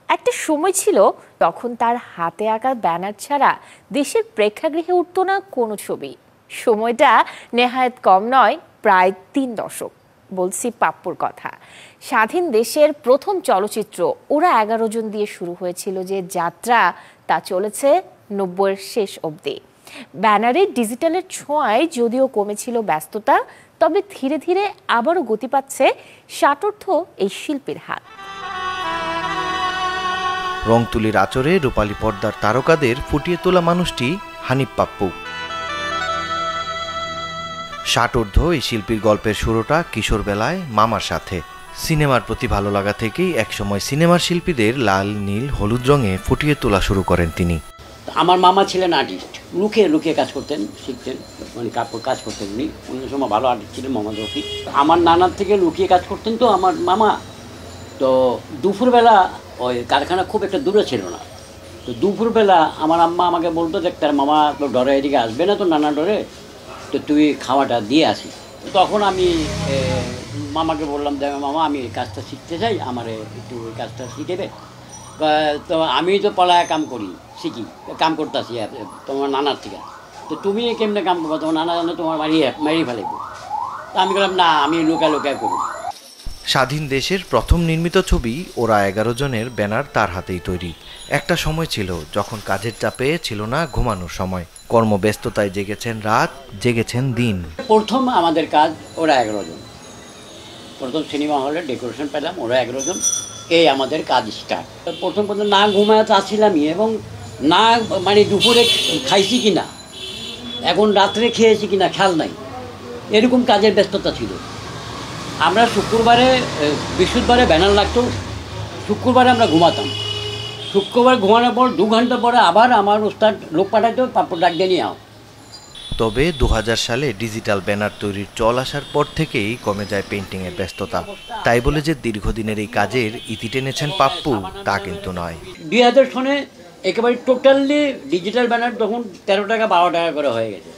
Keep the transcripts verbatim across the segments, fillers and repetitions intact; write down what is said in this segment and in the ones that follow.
একটা সময় ছিল তখন তার হাতে আঁকা ব্যানার ছাড়া দেশের প্রেক্ষাগৃহে উঠত না কোনো ছবি। সময়টা নেহায়েত কম নয়, প্রায় তিন দশক। বলছি পাপ্পুর কথা। স্বাধীন দেশের প্রথম চলচ্চিত্র ওরা এগারো জন দিয়ে শুরু হয়েছিল যে যাত্রা, তা চলেছে নব্বইয়ের শেষ অবধি। ব্যানারে ডিজিটালের ছোঁয়ায় যদিও কমেছিল ব্যস্ততা, তবে ধীরে ধীরে আবারও গতি পাচ্ছে ষাটোর্ধ্ব এই শিল্পীর হাত। রং তুলির আচরে রূপালী পর্দার তারকাদের ফুটিয়ে তোলা মানুষটি হানিফ পাপ্পু। ষাটোর্ধ্ব এই শিল্পীর গল্পের শুরুটা কিশোর বেলায় মামার সাথে। সিনেমার প্রতি ভালো লাগা থেকেই একসময় সিনেমার শিল্পীদের লাল, নীল, হলুদ রঙে ফুটিয়ে তোলা শুরু করেন তিনি। আমার মামা ছিলেন আর্টিস্ট, লুকিয়ে লুকিয়ে কাজ করতেন, শিখতেন, মানে কাপড় কাজ করতেন উনি। উনি সময় ভালো আর্টিস্ট ছিলেন মোহাম্মদ রফি। আমার নানার থেকে লুকিয়ে কাজ করতেন তো আমার মামা। তো দুপুরবেলা ওই কারখানা খুব একটা দূরে ছিল না, তো দুপুরবেলা আমার আম্মা আমাকে বলতো যে তার মামা তো ডরে এদিকে আসবে না, তো নানা ডরে, তো তুই খাওয়াটা দিয়ে আসিস। তখন আমি মামাকে বললাম যে মামা আমি এই কাজটা শিখতে চাই, আমার একটু ওই কাজটা শিখেবে। তো আমি তো পলায় কাম করি, শিখি, কাম করতেছি তোমার নানার থেকে। তো তুমি কেমনে কাম করবো, তোমার নানা জানো তোমার মারিয়ে মারিয়ে ফেলাইব। তো আমি বললাম না, আমি লুকা লুকা করি। স্বাধীন দেশের প্রথম নির্মিত ছবি ওরা এগারো জনের ব্যানার তার হাতেই তৈরি। একটা সময় ছিল যখন কাজের চাপে ছিল না ঘুমানোর সময়। কর্মব্যস্ততায় জেগেছেন রাত, জেগেছেন দিন। প্রথম আমাদের কাজ ওরা এগারো জন, প্রথম সিনেমা হলে ডেকোরেশন পেলাম, ওরা এগারো জন, এই আমাদের কাজ স্টার্ট। প্রথম প্রথম না ঘুমায় তো আসছিলামই, এবং না মানে দুপুরে খাইছি কি না, এখন রাত্রে খেয়েছি কি না খেয়াল নাই, এরকম কাজের ব্যস্ততা ছিল। আমরা শুক্রবারে বৃহস্পতিবারে ব্যানার লাগতো, শুক্রবারে আমরা ঘুমাতাম। শুক্রবার ঘুমানোর পর দু ঘন্টা পরে আবার আমার ওস্তাদ লোক পাঠাইতো, পাপড় ডাক দিয়ে নিয়ে আও। তবে দু হাজার সালে ডিজিটাল ব্যানার তৈরির চল আসার পর থেকেই কমে যায় পেইন্টিংয়ের ব্যস্ততা। তাই বলে যে দীর্ঘদিনের এই কাজের ইতি টেনেছেন পাপ্পু, তা কিন্তু নয়। দুই হাজার সনে একেবারে টোটালি ডিজিটাল ব্যানার তখন তেরো টাকা বারো টাকা করে হয়ে গেছে।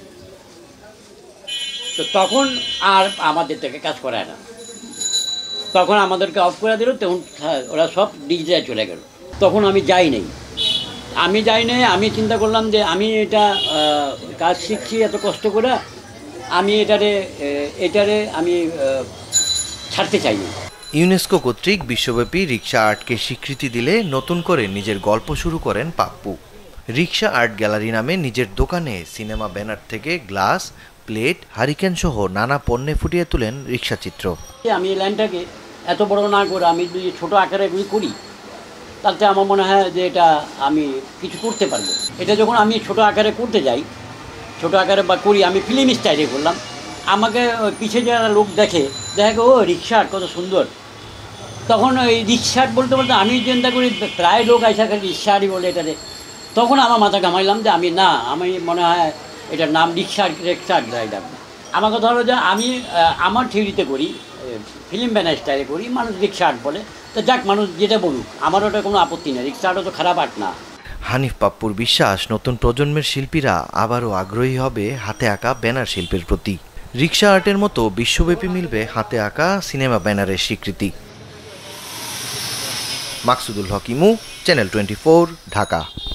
তো তখন আর আমাদের থেকে কাজ করায় না, তখন আমাদেরকে অফ করে দিল, তখন ওরা সব ডিজিটাল চলে গেল। তখন আমি যাই নাই, আমি যাই নাই আমি চিন্তা করলাম যে আমি এটা কাজ শিখছি এত কষ্ট করে, আমি এটারে এটারে আমি ছাড়তে চাই না। ইউনেস্কো কর্তৃক বিশ্বব্যাপী রিক্সা আর্টকে স্বীকৃতি দিলে নতুন করে নিজের গল্প শুরু করেন পাপ্পু। রিক্সা আর্ট গ্যালারি নামে নিজের দোকানে সিনেমা ব্যানার থেকে গ্লাস, প্লেট, হারিকেন সহ নানা পণ্যে ফুটিয়ে তোলেন রিক্সা চিত্র। আমি এই লাইনটাকে এত বড় না করে আমি যদি ছোটো আকারে এগুলি করি, তাতে আমার মনে হয় যে এটা আমি কিছু করতে পারবো। এটা যখন আমি ছোট আকারে করতে যাই, ছোট আকারে বা করি, আমি ফিল্ম স্টাইলে করলাম, আমাকে পিছে যারা লোক দেখে, দেখে ও রিক্সা আর্ট কত সুন্দর। তখন ওই রিক্সা আর্ট বলতে বলতে আমি চিন্তা করি প্রায় লোক আইসা খালি রিক্সা আর্টই বলে এটাতে। তখন আমার মাথা ঘামাইলাম যে আমি না, আমি মনে হয় এটার নাম রিক্সা রিক্সা আর্ট ডাকবো। আমার কথা হলো যে আমি আমার থিওরিতে করি, ফিল্ম ব্যানার স্টাইলে করি, মানুষ রিক্সা আর্ট বলে, তো যাক মানুষ যেটা বলুক, আমার ওটা কোনো আপত্তি নেই, রিক্সা আর্টও তো খারাপ আর্ট না। হানিফ পাপ্পুর বিশ্বাস নতুন প্রজন্মের শিল্পীরা আবারও আগ্রহী হবে হাতে আঁকা ব্যানার শিল্পের প্রতি। রিক্সা আর্টের মতো বিশ্বব্যাপী মিলবে হাতে আঁকা সিনেমা ব্যানারের স্বীকৃতি। মাকসুদুল হক ইমু, চ্যানেল টোয়েন্টি ফোর, ঢাকা।